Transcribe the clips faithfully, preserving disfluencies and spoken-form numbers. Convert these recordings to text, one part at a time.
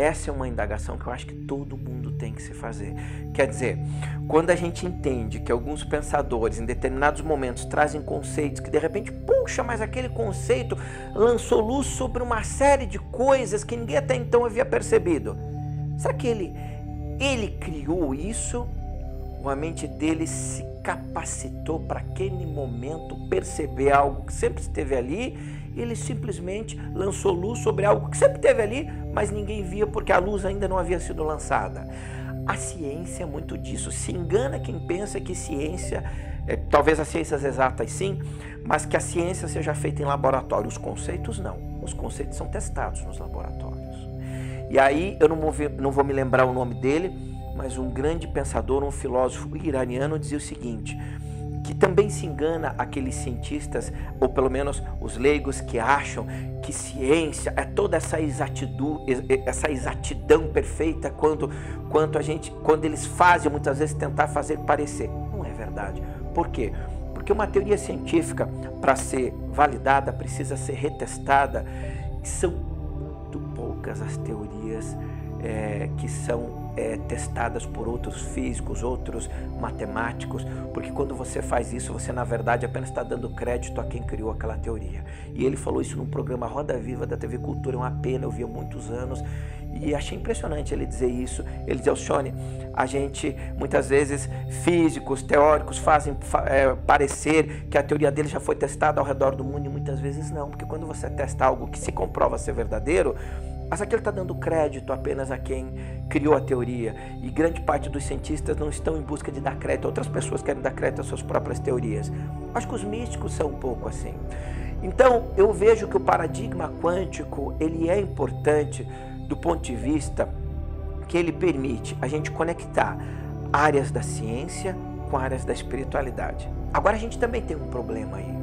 essa é uma indagação que eu acho que todo mundo tem que se fazer. Quer dizer, quando a gente entende que alguns pensadores em determinados momentos trazem conceitos que de repente, puxa, mas aquele conceito lançou luz sobre uma série de coisas que ninguém até então havia percebido. Será que ele, ele criou isso? Ou a mente dele se capacitou para aquele momento perceber algo que sempre esteve ali, e ele simplesmente lançou luz sobre algo que sempre esteve ali, mas ninguém via porque a luz ainda não havia sido lançada. A ciência é muito disso. Se engana quem pensa que ciência, é, talvez as ciências exatas sim, mas que a ciência seja feita em laboratório. Os conceitos não. Os conceitos são testados nos laboratórios. E aí, eu não vou, ver, não vou me lembrar o nome dele, mas um grande pensador, um filósofo iraniano dizia o seguinte, que também se engana aqueles cientistas, ou pelo menos os leigos que acham que ciência é toda essa exatidão, essa exatidão perfeita quando, quando, a gente, quando eles fazem, muitas vezes, tentar fazer parecer. Não é verdade. Por quê? Porque uma teoria científica, para ser validada, precisa ser retestada, e são muito poucas as teorias É, que são é, testadas por outros físicos, outros matemáticos, porque quando você faz isso, você na verdade apenas está dando crédito a quem criou aquela teoria. E ele falou isso num programa Roda Viva da T V Cultura, é uma pena, eu vi há muitos anos, e achei impressionante ele dizer isso. Ele dizia, Alcione, a gente, muitas vezes, físicos, teóricos, fazem é, parecer que a teoria dele já foi testada ao redor do mundo, e muitas vezes não, porque quando você testa algo que se comprova ser verdadeiro, mas aqui ele está dando crédito apenas a quem criou a teoria, e grande parte dos cientistas não estão em busca de dar crédito, outras pessoas querem dar crédito às suas próprias teorias. Acho que os místicos são um pouco assim. Então, eu vejo que o paradigma quântico, ele é importante do ponto de vista que ele permite a gente conectar áreas da ciência com áreas da espiritualidade. Agora, a gente também tem um problema aí.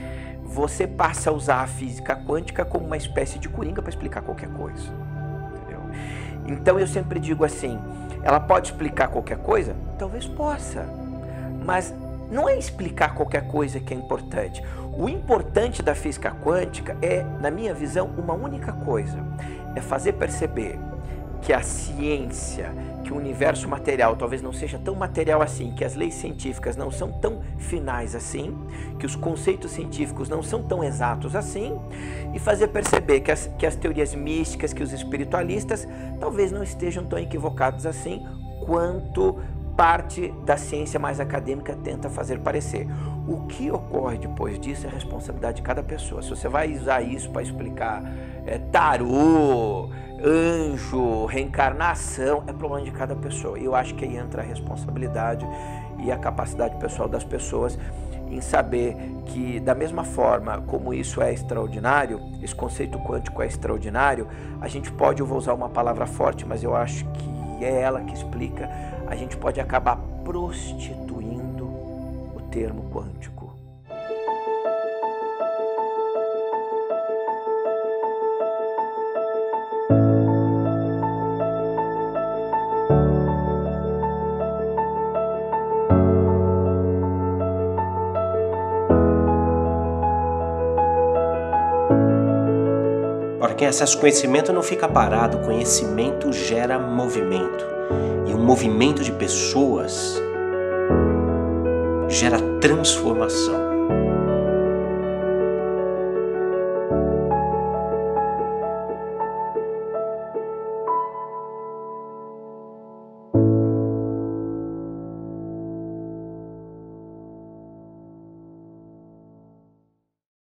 Você passa a usar a física quântica como uma espécie de coringa para explicar qualquer coisa. Entendeu? Então eu sempre digo assim, ela pode explicar qualquer coisa? Talvez possa, mas não é explicar qualquer coisa que é importante. O importante da física quântica é, na minha visão, uma única coisa, é fazer perceber que a ciência, que o universo material talvez não seja tão material assim, que as leis científicas não são tão finais assim, que os conceitos científicos não são tão exatos assim, e fazer perceber que as, que as teorias místicas, que os espiritualistas talvez não estejam tão equivocados assim, quanto parte da ciência mais acadêmica tenta fazer parecer. O que ocorre depois disso é a responsabilidade de cada pessoa. Se você vai usar isso para explicar é, tarô, anjo, reencarnação, é problema de cada pessoa. E eu acho que aí entra a responsabilidade e a capacidade pessoal das pessoas em saber que, da mesma forma como isso é extraordinário, esse conceito quântico é extraordinário, a gente pode, eu vou usar uma palavra forte, mas eu acho que é ela que explica, a gente pode acabar prostituindo o termo quântico. Ora, quem acessa o conhecimento não fica parado, o conhecimento gera movimento. E um movimento de pessoas gera transformação.